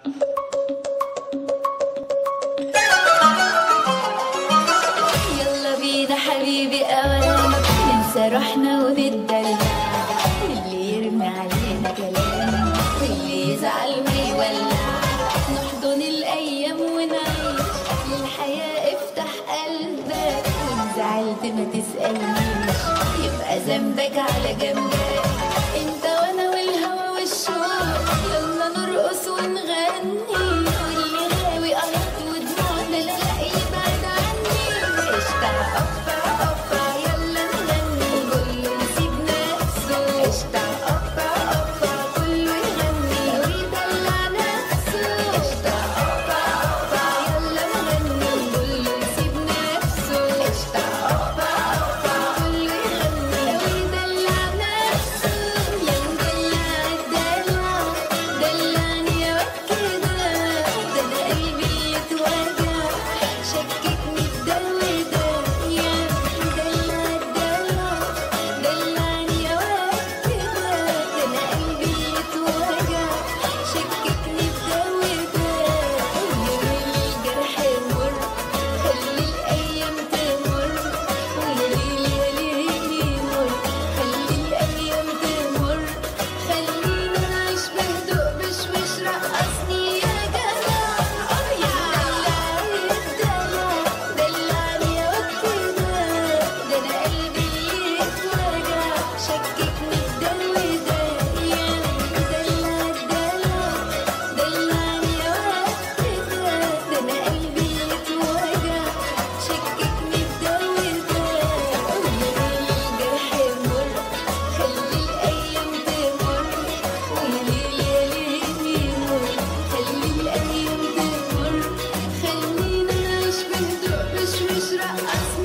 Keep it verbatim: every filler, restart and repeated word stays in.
يلا بينا حبيبي اوام ننسى روحنا ونتدلع، واللي يرمي علينا كلام واللي يزعل ما يولع، نحضن الايام ونعيش للحياه، افتح قلبك وان زعلت ما تسالنيش، يبقى ذنبك على جنبك، انت وانا والهوى والشوق، يلا نرقص ونغني، واللي غاوي قهط ودموعنا لا لا يبعد عني، اشتع قطع قطع يلا نغني، كله يسيب نفسه، اشتع قطع قطع كله يغني ويدلع نفسه، اشتع قطع قطع يلا نغني، كله يسيب نفسه، اشتع قطع قطع كله يغني ويدلع نفسه، يا مدلع الدلع دلعني يا وكده، ده انا قلبي يتوجع شككني في ده وده، يا مدلع الدلع دلعني يا وكده، ده انا قلبي يتوجع شككني في ده وده، ويا الجرح يمر خلي الايام تمر، ويا ليل يا ليل يمر خلي الايام تمر، خلينا نعيش بهدوء بشويش، رقصني يا جدع، اه يا دلع دلعني يا وكده، ده انا قلبي يتوجع شككني في ده وده، يا مدلع الدلع دلعني يا وكده، ده انا قلبي يتوجع شككني في ده وده، ويا الجرح يمر خلي الايام تمر، ويا ليل يا ليل يمر خلي الايام تمر، خلينا نعيش بهدوء بشويش، رقصني